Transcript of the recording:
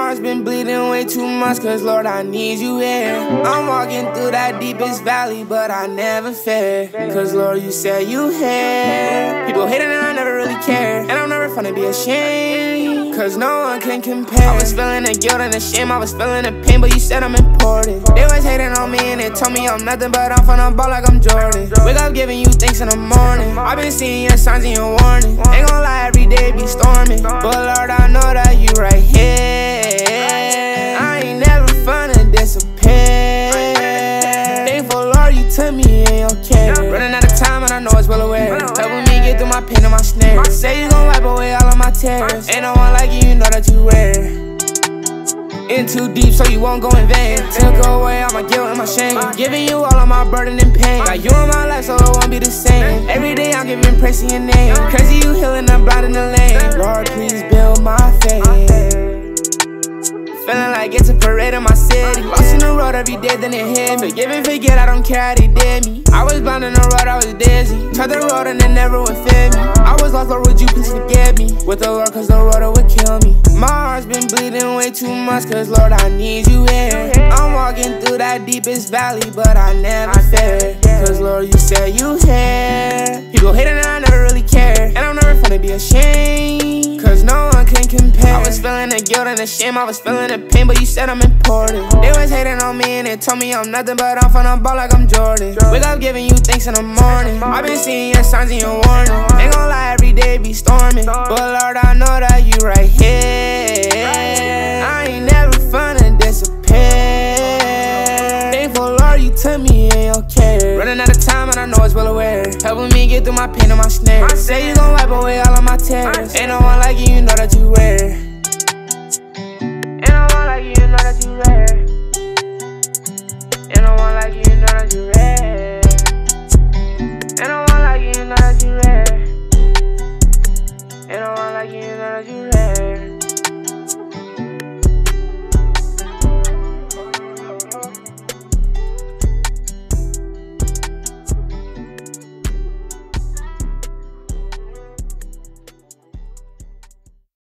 heart's been bleeding way too much, cause Lord, I need you here. I'm walking through that deepest valley, but I never fear, cause Lord, you said you here. People hating and I never really care, and I'm never finna be ashamed, cause no one can compare. I was feeling the guilt and the shame, I was feeling the pain, but you said I'm important. They was hating on me and they told me I'm nothing, but I'm finna ball like I'm Jordan. Wake up giving you thanks in the morning. I've been seeing your signs and your warning. Ain't gon' lie, every day be storming, but Lord, I know that you right here. I ain't never finna disappear. Thankful, Lord, you took me in your care. Running out of time and I know it's well aware. Helping me get through my pain and my snare. Say you gon' wipe away all of my tears. Ain't no one like you, you know that you rare. In too deep so you won't go in vain. Took away all my guilt and my shame, giving you all of my burden and pain. Got you in my life so it won't be the same. Every day I'm giving praise to your name. Crazy you healing the blind in the lane. Lord, please build my faith. Feeling like it's a parade in my city. Lost in the road every day, then it hit me. Forgive and forget, I don't care how they did me. I was blind in the road, I was dizzy. Tried the road and it never would fit me. I was lost, Lord, would you please forgive me? With the Lord, cause the road would kill me. My heart's been bleeding way too much, cause Lord, I need you here. I'm walking through that deepest valley, but I never fear, cause Lord, you said you here. People hating and I never really care, and I'm never finna be ashamed, cause no one can compare. I was feeling the guilt and the shame, I was feeling the pain, but you said I'm important. They was hating on me and they told me I'm nothing, but I'm finna ball like I'm Jordan. Wake up giving you thanks in the morning. I've been seeing your signs and your warning. Ain't gon' lie, every day be storming, but Lord, I know that you right here. I ain't never finna disappear. Thankful, Lord, you took me in your care. Running out of time and I know it's well aware. Helping me get through my pain and my snare. Say